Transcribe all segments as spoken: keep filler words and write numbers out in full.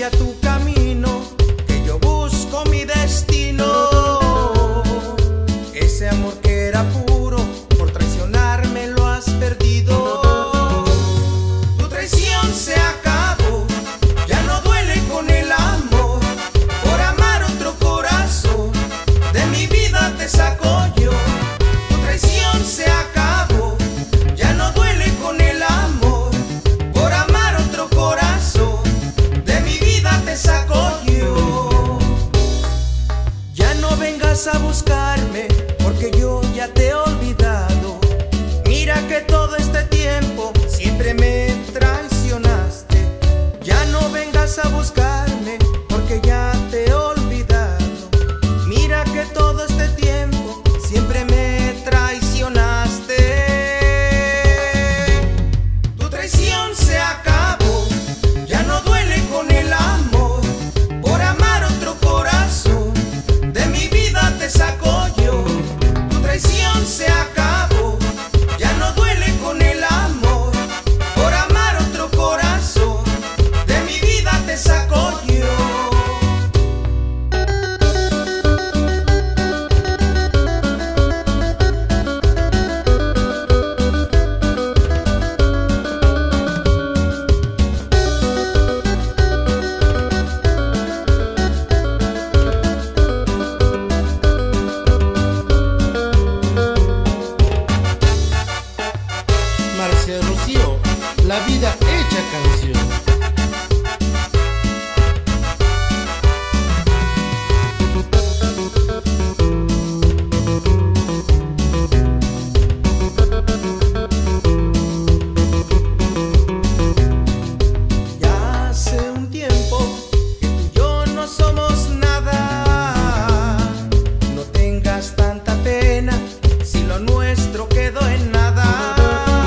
ya tu camino, que yo busco mi destino. Ese amor que era puro, por traicionarme lo has perdido. Tu traición se acabó, ya no duele con el amor. Por amar otro corazón, de mi vida te saco yo. Tu traición se acabó, ya no duele con el amor. Por amar otro corazón, de mi vida te saco yo. Ya no vengas a buscarme, porque yo ya te he olvidado. Mira que todo este tiempo siempre me traicionaste. Ya no vengas a buscarme, porque ya te he olvidado. Mira que todo este tiempo siempre me traicionaste. Tu traición se acabó, ya no duele con el amor. Por amar otro corazón, de mi vida te saco yo. Tu traición se acabó, ya no duele con el amor. Por amar otro corazón, de mi vida te saco yo. Marcia Rocío, la vida hecha canción. Ya hace un tiempo que tú y yo no somos nada. No tengas tanta pena si lo nuestro quedó en nada.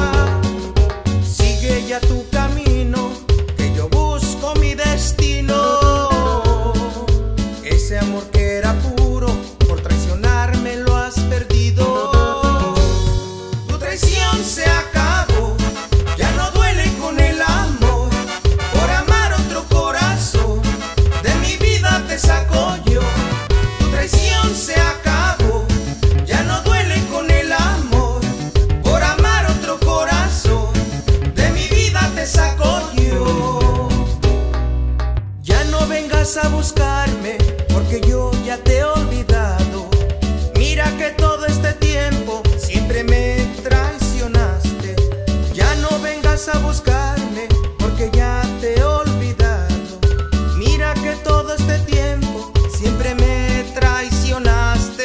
Sigue ya tu camino, que yo busco mi destino. Ese amor que era puro, por traicionarme lo has perdido. Tu traición se acabó, ya no duele con el amor. Por amar otro corazón, de mi vida te saco yo. Tu traición se acabó, ya no duele con el amor. Por amar otro corazón, de mi vida te saco yo. Ya no vengas a buscarme, porque yo ya te he olvidado. Mira que todo este tiempo siempre me traicionaste. Ya no vengas a buscarme, porque ya te he olvidado. Mira que todo este tiempo siempre me traicionaste.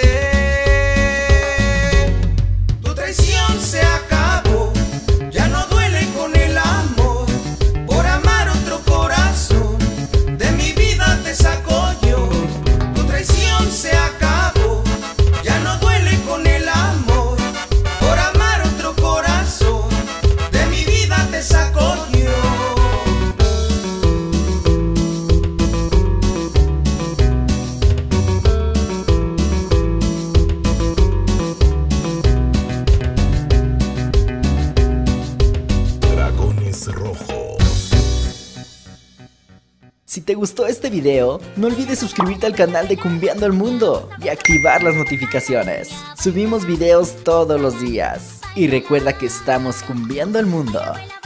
Tu traición se acabó, ya no duele con el amor. Por amar otro corazón, de mi vida te saco yo. Tu traición se acabó, ya no duele con el amor. Por amar otro corazón, de mi vida te saco yo. Dragones Rojos. Si te gustó este video, no olvides suscribirte al canal de Cumbiando el Mundo y activar las notificaciones. Subimos videos todos los días. Y recuerda que estamos cumbiando el mundo.